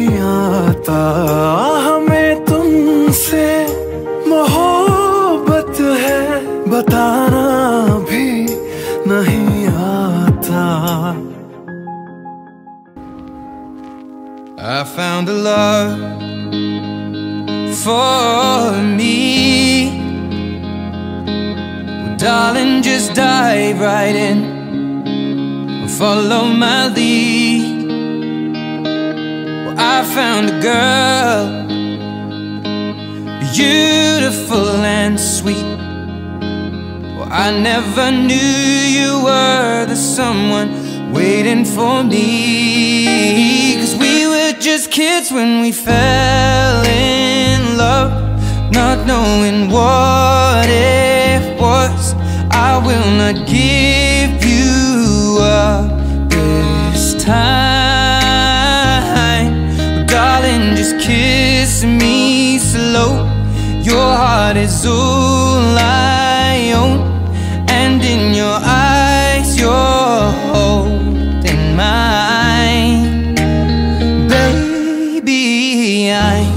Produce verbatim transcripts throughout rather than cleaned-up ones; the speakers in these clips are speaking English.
आता, हमें तुमसे मोहब्बत है बताना भी नहीं आता। I found a love for me. Well, darling, just dive right in, follow my lead. Well, I found a girl, beautiful and sweet. Well, I never knew you were the someone waiting for me. 'Cause we were just kids when we fell in love, not knowing what it was. I will not give you up this time. But darling, just kiss me slow. Your heart is all I own, and in your eyes you're holding mine. Baby, I'm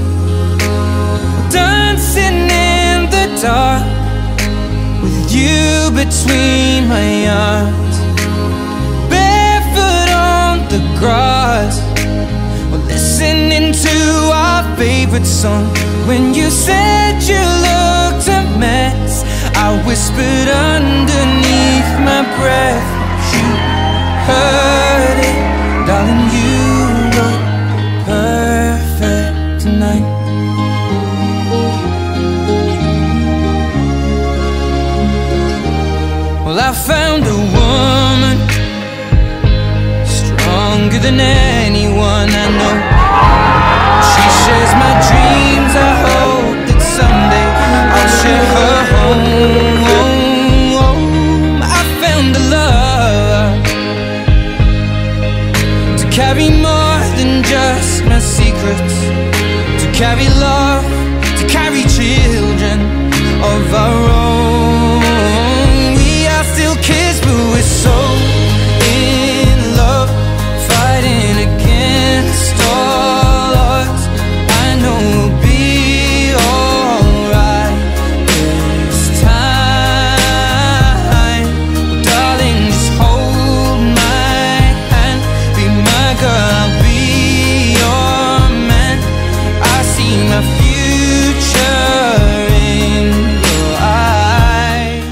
dancing in the dark with you between my arms, barefoot on the grass. We're listening to our favorite song. When you said you looked a mess, I whispered underneath my breath, you heard it. Darling, you look perfect tonight. Well, I found a woman stronger than anyone I know. She shares my dreams. I hope that someday I'll share her home. I found a love to carry more than just my secrets, to carry love, to carry children of our own. We are still kids, but we're so in love, fighting against all odds. I know we'll be alright this time. Darling, just hold my hand, be my girl, I'll be your man. I see my future in your eyes.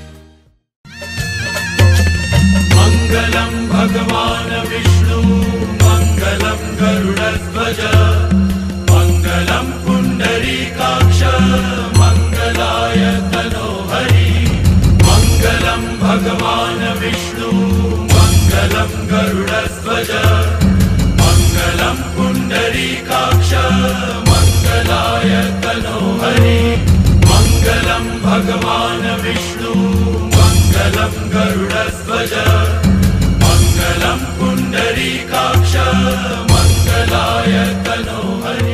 Mangalam Bhagavan Vishnu, Mangalam Garudadhwaja, Mangalam Pundarikaksha, Mangalaya Tanohari. Mangalam Bhagavan Vishnu, Mangalam Garudadhwaja, Mangalam Pundarikaksha, Mangalaya Tanohari. Mangalam Bhagavan Vishnu, Mangalam Garudadhwaja, Mangalam Pundarikaksha, Mangalaya Tanohari.